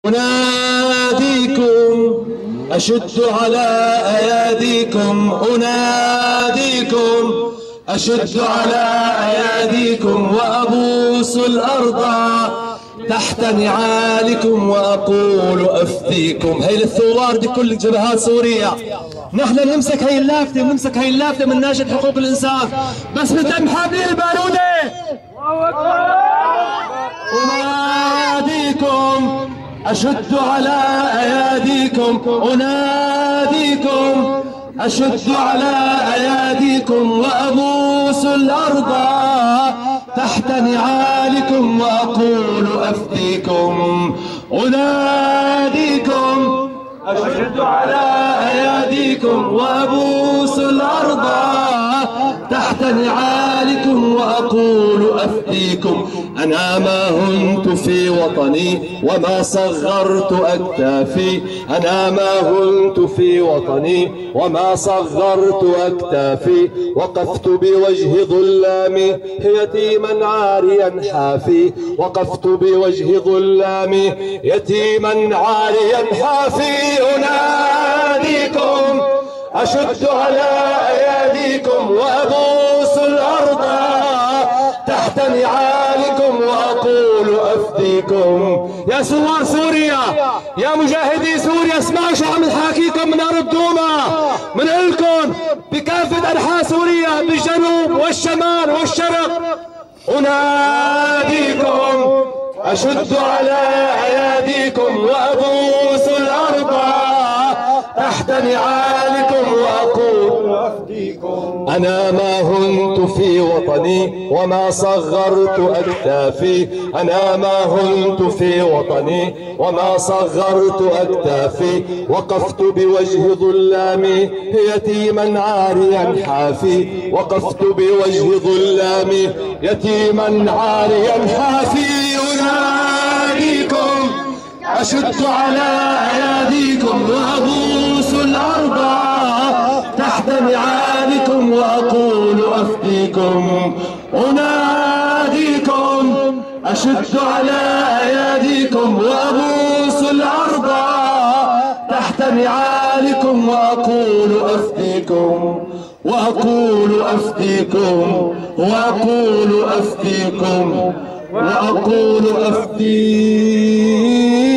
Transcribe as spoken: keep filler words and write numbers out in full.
أناديكم أشد على أياديكم أناديكم أشد على أياديكم وأبوس الأرض تحت نعالكم وأقول أفديكم. هي للثوار دي كل جبهات سوريا. نحن نمسك هي اللافتة ونمسك هي اللافتة من ناشد حقوق الإنسان بس من دم حاملين البارودة. أناديكم أشد على أياديكم أناديكم أشد على أياديكم وأبوس الأرض تحت نعالكم وأقول أفديكم. أناديكم أشد على أياديكم وأبوس الأرض تحت نعالكم وأقول أفديكم. أنا ما هنت في وطني وما صغرت أكتافي أنا ما هنت في وطني وما صغرت أكتافي وقفت بوجه ظلامي يتيما عاريا حافي وقفت بوجه ظلامي يتيما عاريا حافي. أناديكم أشد على أياديكم وأبوس الأرض تحت نعالكم وأقول أفديكم. يا ثوار سوريا يا مجاهدي سوريا اسمعوا شو عم نحاكيكم من أرض دوما. منقلكم بكافة أنحاء سوريا بالجنوب والشمال والشرق. أناديكم أشد على أياديكم وأبوس الأرض تحت نعالكم وأقول أفديكم. أنا ما هنت في وطني وما صغرت أكتافي أنا ما هنت في وطني وما صغرت أكتافي وقفت بوجه ظلامي يتيما عاريا حافي وقفت بوجه ظلامي يتيما عاريا حافي. أناديكم أشد على أياديكم وأبوس الأرض تحت نعالكم وأقول أفديكم. أناديكم أشد على أياديكم وأبوس الأرض تحت نعالكم وأقول أفديكم وأقول أفديكم وأقول أفديكم وأقول أفديكم.